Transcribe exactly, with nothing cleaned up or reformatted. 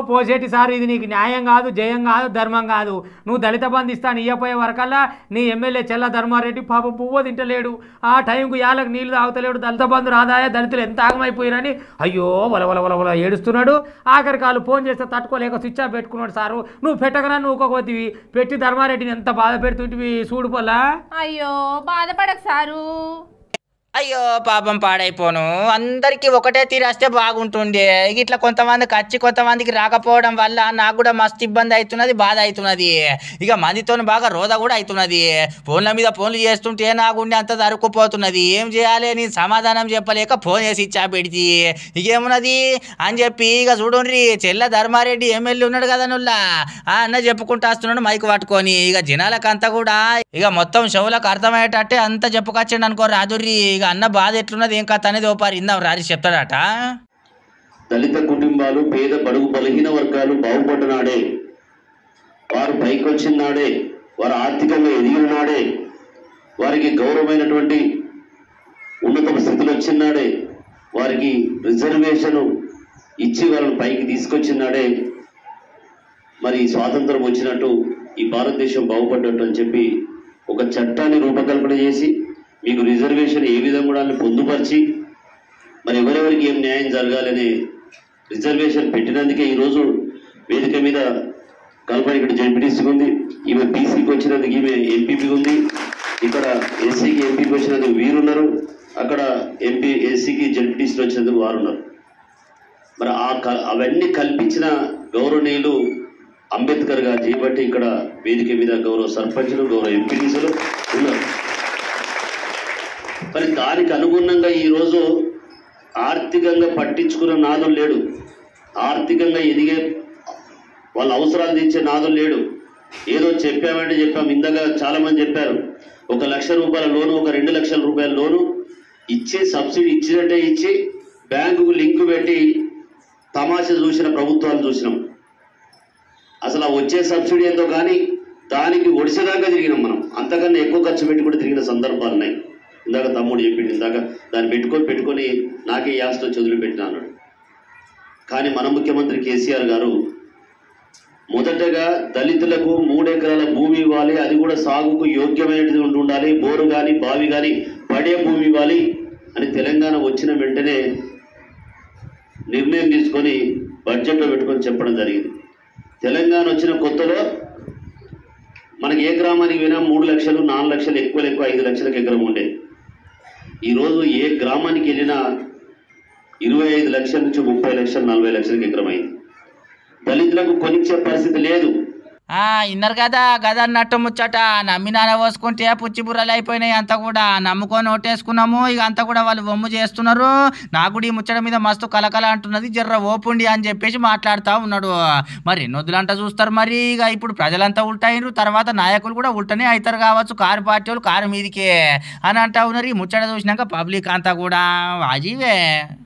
పోసేటి sir ఇది నీకు న్యాయం కాదు, జయం కాదు, ధర్మం కాదు. నువ్వు దళిత బంధు ఇస్తాను ఇయ్యపోయే వరకల్లా నీ ఎమ్మెల్యే చెల్ల ధర్మారెడ్డి పాపం పువ్వు తింటలేడు, ఆ టైంకు యాలకు నీళ్లు తాగుతలేడు, దళిత బంధు రాదాయా, దళితులు ఎంత ఆగమైపోయిరని అయ్యో వల వల వల వల ఏడుస్తున్నాడు. ఆఖరికి వాళ్ళు ఫోన్ చేస్తే తట్టుకోలేక స్విచ్ ఆఫ్ పెట్టుకున్నాడు. సారు నువ్వు పెట్టకనా నువ్వు ఒక్కొక్కతివి పెట్టి ధర్మారెడ్డిని ఎంత బాధ పెడుతుంటివి చూడు పొలా. అయ్యో బాధపడకు సారు. అయ్యో పాపం పాడైపోను, అందరికి ఒకటే తీరేస్తే బాగుంటుండే. ఇట్లా కొంతమందికి వచ్చి కొంతమందికి రాకపోవడం వల్ల నాకు కూడా మస్తు ఇబ్బంది అవుతున్నది, బాధ అవుతున్నది. ఇక మందితో బాగా రోద కూడా అవుతున్నది. ఫోన్ల మీద ఫోన్లు చేస్తుంటే నా గుండె అంత జరుక్కుపోతున్నది. ఏం చేయాలి నేను సమాధానం చెప్పలేక ఫోన్ చేసి ఇచ్చా పెడితే ఇకేమున్నది అని చెప్పి ఇక చూడండి చెల్ల ధర్మారెడ్డి ఎమ్మెల్యే ఉన్నాడు కదా నుల్లా ఆ అన్న చెప్పుకుంటా వస్తున్నాడు మైకు పట్టుకొని. ఇక జనాలకంతా కూడా ఇక మొత్తం షవులకు అర్థమయ్యేటట్టే అంతా చెప్పుకొచ్చిండు అనుకో రాదుర్రి. ఇక అన్న బాధ ఎట్లున్నది ఏం కథ అనేది ఓపారి ఇందాం రాజు చెప్తాడట. దళిత కుటుంబాలు, పేద బడుగు బలహీన వర్గాలు బాగుపడ్డనాడే, వారు పైకి వచ్చిన నాడే, వారు ఆర్థికంగా ఎదిగిన నాడే, వారికి గౌరవమైనటువంటి ఉన్నత స్థితిలో వచ్చిన నాడే, వారికి రిజర్వేషన్ ఇచ్చి వాళ్ళని పైకి తీసుకొచ్చిన నాడే మరి స్వాతంత్రం వచ్చినట్టు ఈ భారతదేశం బాగుపడ్డట్టు అని చెప్పి ఒక చట్టాన్ని రూపకల్పన చేసి మీకు రిజర్వేషన్ ఏ విధంగా కూడా పొందుపరిచి మరి ఎవరెవరికి ఏం న్యాయం జరగాలని రిజర్వేషన్ పెట్టినందుకే ఈరోజు వేదిక మీద కల్పన ఇక్కడ జెడ్పీటీసీకి ఉంది, ఈమె బీసీకి వచ్చినందుకు ఈమె ఎంపీపీ ఉంది, ఇక్కడ ఎస్సీకి ఎంపీకి వచ్చినందుకు వీరున్నారు, అక్కడ ఎంపీ ఎస్సీకి జెడ్పీటీసీలో వచ్చినందుకు వారు ఉన్నారు. మరి ఆ అవన్నీ కల్పించిన గౌరవనీయులు అంబేద్కర్ గారు చేయబట్టి ఇక్కడ వేదిక మీద గౌరవ సర్పంచులు, గౌరవ ఎంపీటీసీలు ఉన్నారు. మరి దానికి అనుగుణంగా ఈరోజు ఆర్థికంగా పట్టించుకున్న నాదులు లేడు, ఆర్థికంగా ఎదిగే వాళ్ళ అవసరాలు తీర్చే నాదులు లేడు. ఏదో చెప్పామంటే చెప్పాం, ఇందాక చాలామంది చెప్పారు ఒక లక్ష రూపాయల లోను, ఒక రెండు లక్షల రూపాయల లోను ఇచ్చి సబ్సిడీ ఇచ్చినట్టే ఇచ్చి బ్యాంకుకు లింకు పెట్టి తమాషా చూసిన ప్రభుత్వాలు చూసినాం. అసలు ఆ వచ్చే సబ్సిడీ ఏందో కానీ దానికి ఒడిసేదాకా తిరిగినాం మనం, అంతకన్నా ఎక్కువ ఖర్చు పెట్టి కూడా తిరిగిన సందర్భాలు ఉన్నాయి. ఇందాక తమ్ముడు చెప్పిండు, ఇందాక దాన్ని పెట్టుకొని పెట్టుకొని నాకే యాస్తో చదువులు పెట్టినా అన్నాడు. కానీ మన ముఖ్యమంత్రి కేసీఆర్ గారు మొదటగా దళితులకు మూడెకరాల భూమి ఇవ్వాలి, అది కూడా సాగుకు యోగ్యమైనది ఉండాలి, బోరు కానీ బావి కానీ పడే భూమి ఇవ్వాలి అని తెలంగాణ వచ్చిన వెంటనే నిర్ణయం తీసుకొని బడ్జెట్లో పెట్టుకొని చెప్పడం జరిగింది. తెలంగాణ వచ్చిన కొత్తలో మనకి ఏ గ్రామానికి పోయినా మూడు లక్షలు నాలుగు లక్షలు ఎక్కువ ఎక్కువ ఐదు లక్షలకు ఎకరం ఉండే. ఈరోజు ఏ గ్రామానికి వెళ్ళినా ఇరవై ఐదు లక్షల నుంచి ముప్పై లక్షలు నలభై లక్షలకు ఎకరం అయింది. దళితులకు కొనిచ్చే పరిస్థితి లేదు. ఆ ఇన్నర్ కదా గదా అన్నట్టు ముచ్చట. నమ్మి నాన పోసుకుంటే పుచ్చి బుర్రలు అయిపోయినాయి అంతా కూడా. నమ్ముకొని ఓటేసుకున్నాము, ఇక అంతా కూడా వాళ్ళు బొమ్ము చేస్తున్నారు. నాకు కూడా ఈ ముచ్చట మీద మస్తు కలకల అంటున్నది, జర్ర ఓపుండి అని చెప్పేసి మాట్లాడుతూ ఉన్నాడు. మరి ఎన్నొద్దులంట చూస్తారు మరి. ఇక ఇప్పుడు ప్రజలంతా ఉల్టైనరు, తర్వాత నాయకులు కూడా ఉల్టనే అవుతారు కావచ్చు, కారు పార్టీ వాళ్ళు కారు మీదికే అని అంటా ఉన్నారు. ఈ ముచ్చట చూసినాక పబ్లిక్ అంతా కూడా వాజీవే.